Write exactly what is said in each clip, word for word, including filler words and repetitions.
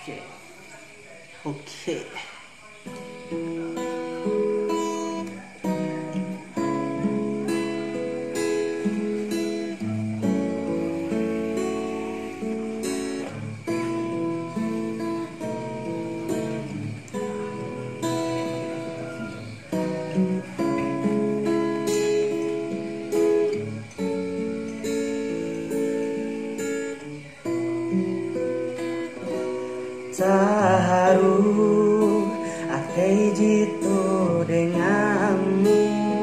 Oke, oke. Taharu akai jitu denganmu,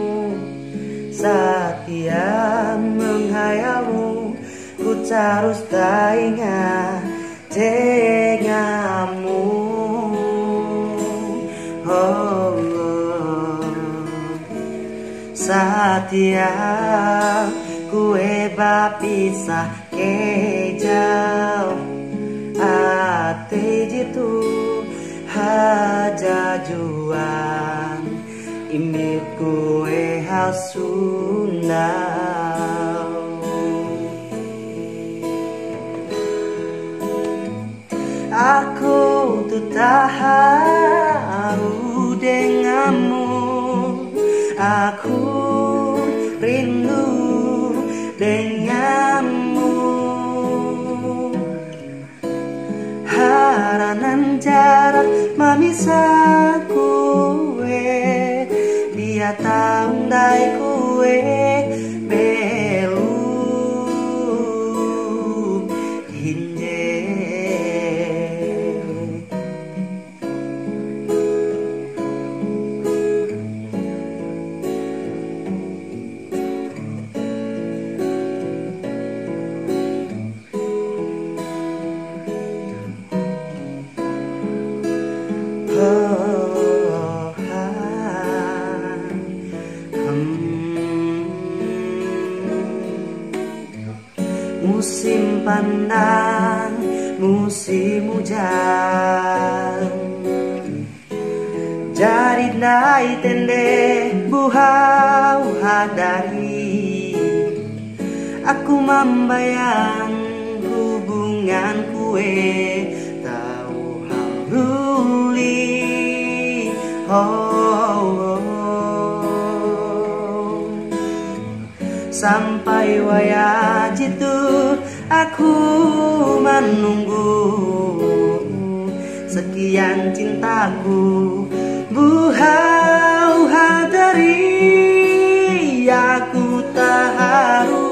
setia menghayamu, ku terus teringat denganmu. Oh, oh. Setia ku eba pisah ke jauh, ate jitu haja juang imit kue hasunau. Aku tuh tahu denganmu, aku rindu denganmu. Haranan jarak memisah kue, dia tahu dai kue belu hinje. Oh, ah, hmm. Musim pandang, musim hujan, jadi naik tende buhau hadari. Aku membayang hubungan kue, tahu haruli. Oh, oh. Sampai waya jitu aku menunggu, sekian cintaku buhau hadari, aku tak haru.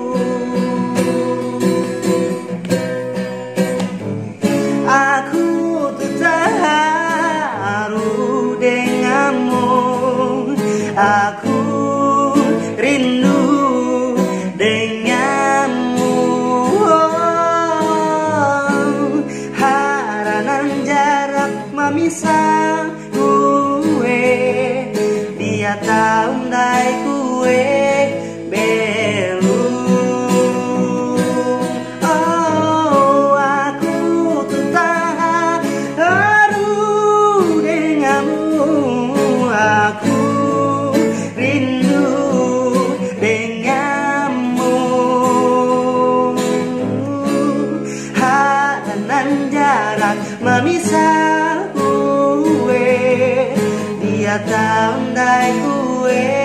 Aku tak haru denganmu, aku rindu denganmu. Oh, haranan jarak memisah kue, dia tahu dai kue belu. Oh, aku tuh tak haru denganmu, aku rindu denganmu. Haranan jarak memisah kue, dia tahu dai kue